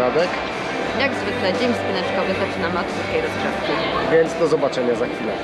Radek. Jak zwykle dzień spineczkowy zaczynamy od krótkiej rozgrzewki. Więc do zobaczenia za chwilę.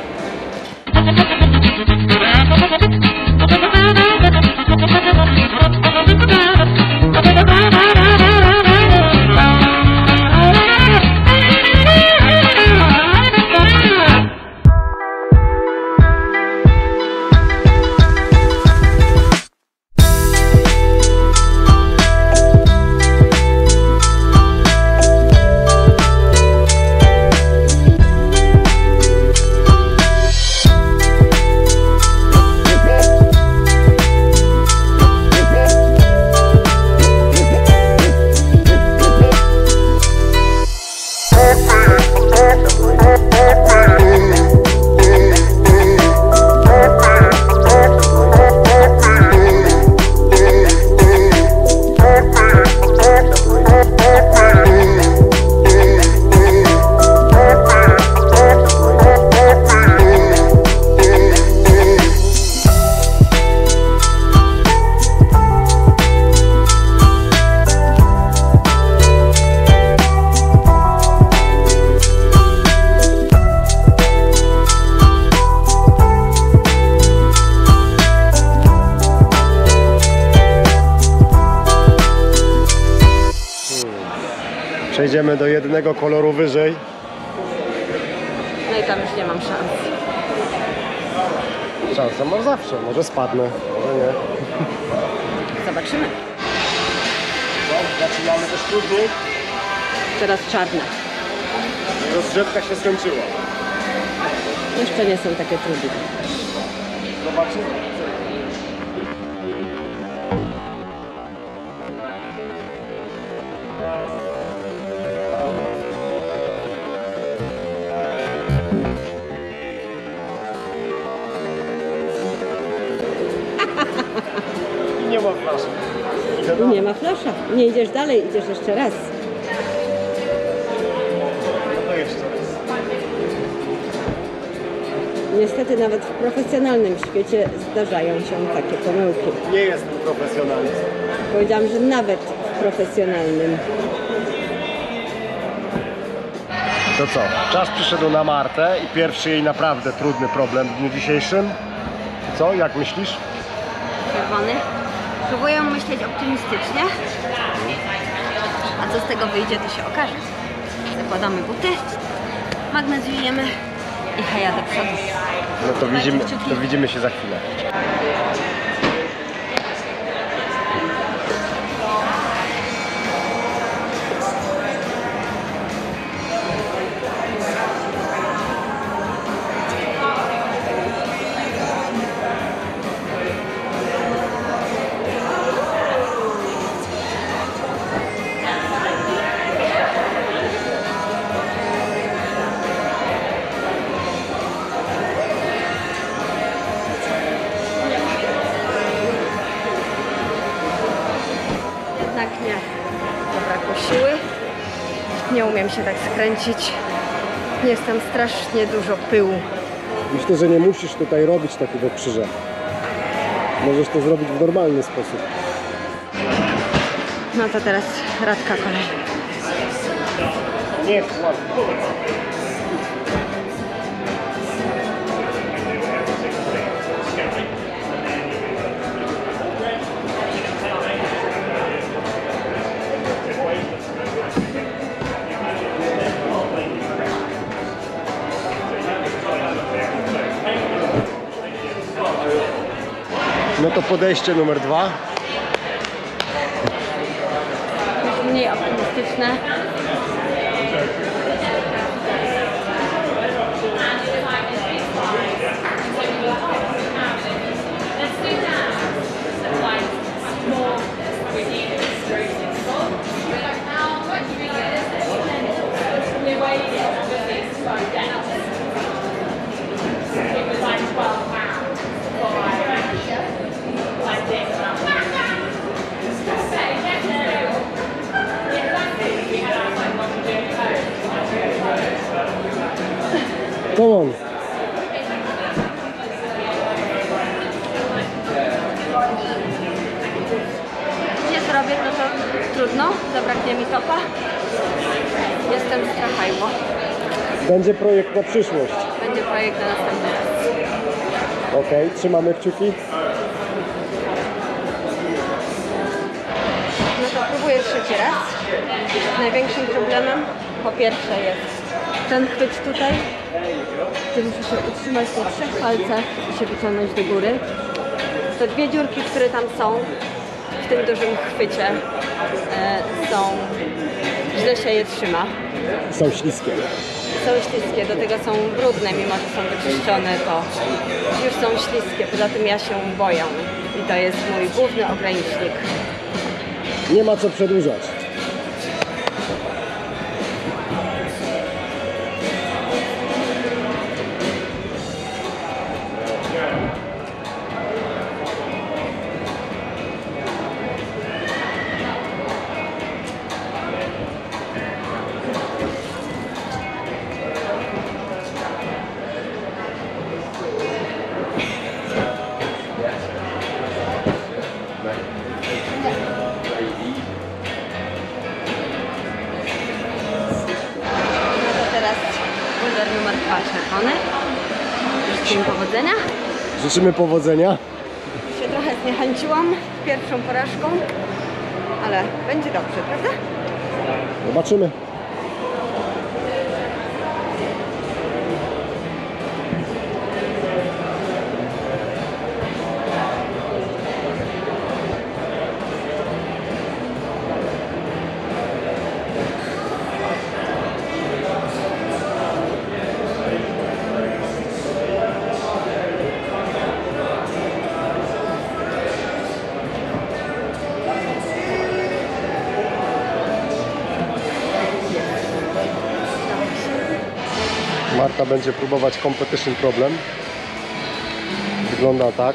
Przejdziemy do jednego koloru wyżej. No i tam już nie mam szans. Szansę mam zawsze. Może spadnę, może nie. Zobaczymy. Zaczynamy też trudniej. Teraz czarne. Rozgrzewka się skończyła. Jeszcze nie są takie trudne. Zobaczymy. Nie ma flaszy. Nie ma flasza. Nie idziesz dalej, idziesz jeszcze raz. No to jeszcze raz. Niestety nawet w profesjonalnym świecie zdarzają się takie pomyłki. Nie jestem profesjonalistą. Powiedziałam, że nawet w profesjonalnym. To co? Czas przyszedł na Martę i pierwszy jej naprawdę trudny problem w dniu dzisiejszym. Co? Jak myślisz? Czerwony. Próbuję myśleć optymistycznie. A co z tego wyjdzie, to się okaże. Zakładamy buty, magnezujemy i heja do przodu. No to widzimy się za chwilę. Nie, zabrakło siły. Nie umiem się tak skręcić. Jest tam strasznie dużo pyłu. Myślę, że nie musisz tutaj robić takiego krzyża. Możesz to zrobić w normalny sposób. No to teraz Radka kolej. Nie, no to podejście numer 2. Już mniej optymistyczne. Come on. Nie zrobię, no to trudno, zabraknie mi topa. Będzie projekt na przyszłość. Będzie projekt na następny raz. Okej, trzymamy kciuki. No to próbuję trzeci raz. Największym problemem po pierwsze jest ten chwyt tutaj, gdzie muszę się utrzymać na 3 palcach i się wyciągnąć do góry. Te dwie dziurki, które tam są w tym dużym chwycie, źle się je trzyma. Są śliskie. Są śliskie, do tego są brudne, mimo że są wyczyszczone, to już są śliskie. Poza tym ja się boję i to jest mój główny ogranicznik. Nie ma co przedłużać. Numer 2 czerwony. Życzę powodzenia. Życzymy powodzenia. Się trochę zniechęciłam pierwszą porażką, ale będzie dobrze, prawda? Zobaczymy. Marta będzie próbować competition problem. Wygląda tak.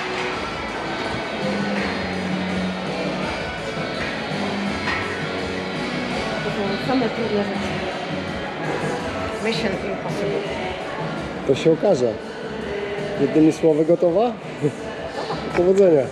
To są same trudne rzeczy. Mission impossible. To się okaże. Jednymi słowy gotowa? Powodzenia.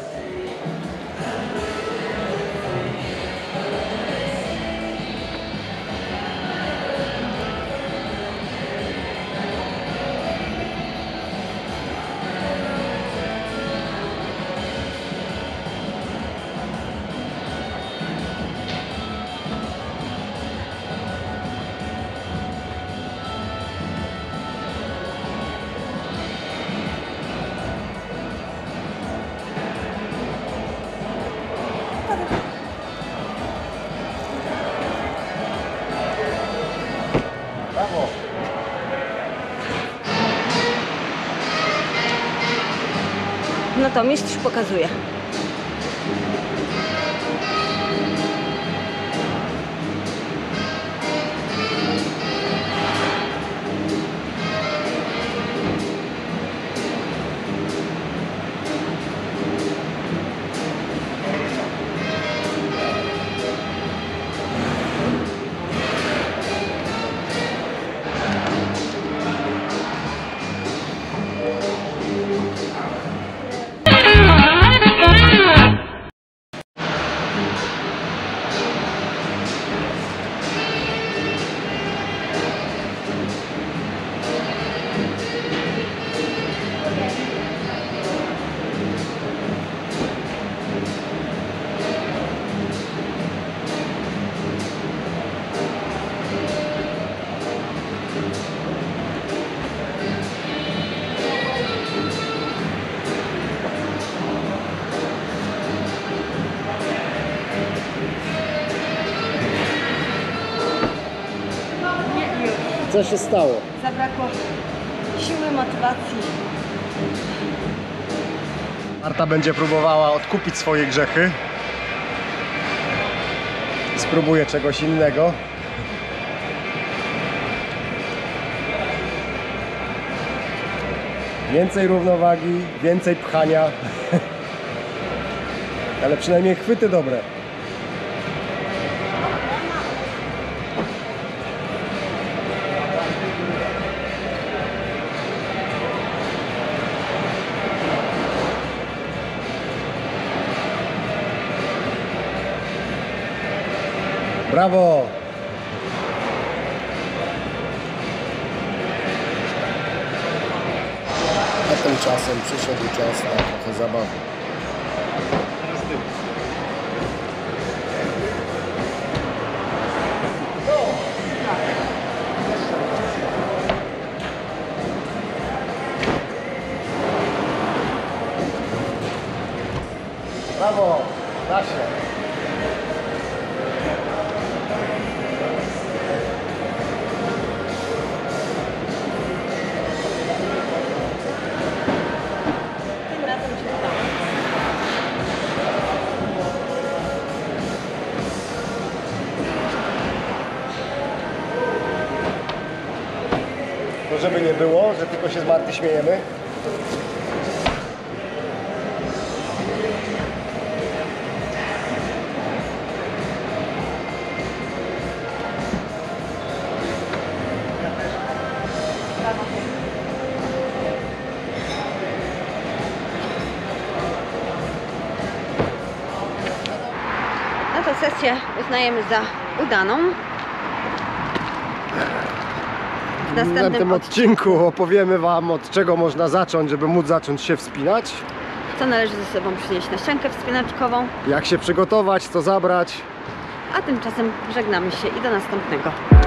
Brawo. No to mistrz pokazuje. Co się stało? Zabrakło siły, motywacji. Marta będzie próbowała odkupić swoje grzechy. Spróbuję czegoś innego. Więcej równowagi, więcej pchania. Ale przynajmniej chwyty dobre. Brawo! A tymczasem przyszedł czas na trochę zabawy. Brawo, da się. Tym razem się udało. To żeby nie było, że tylko się z Marty śmiejemy. No to sesję uznajemy za udaną. W W następnym następnym odcinku opowiemy Wam, od czego można zacząć, żeby móc zacząć się wspinać. co należy ze sobą przynieść na ściankę wspinaczkową, Jak się przygotować, co zabrać. a tymczasem żegnamy się i do następnego.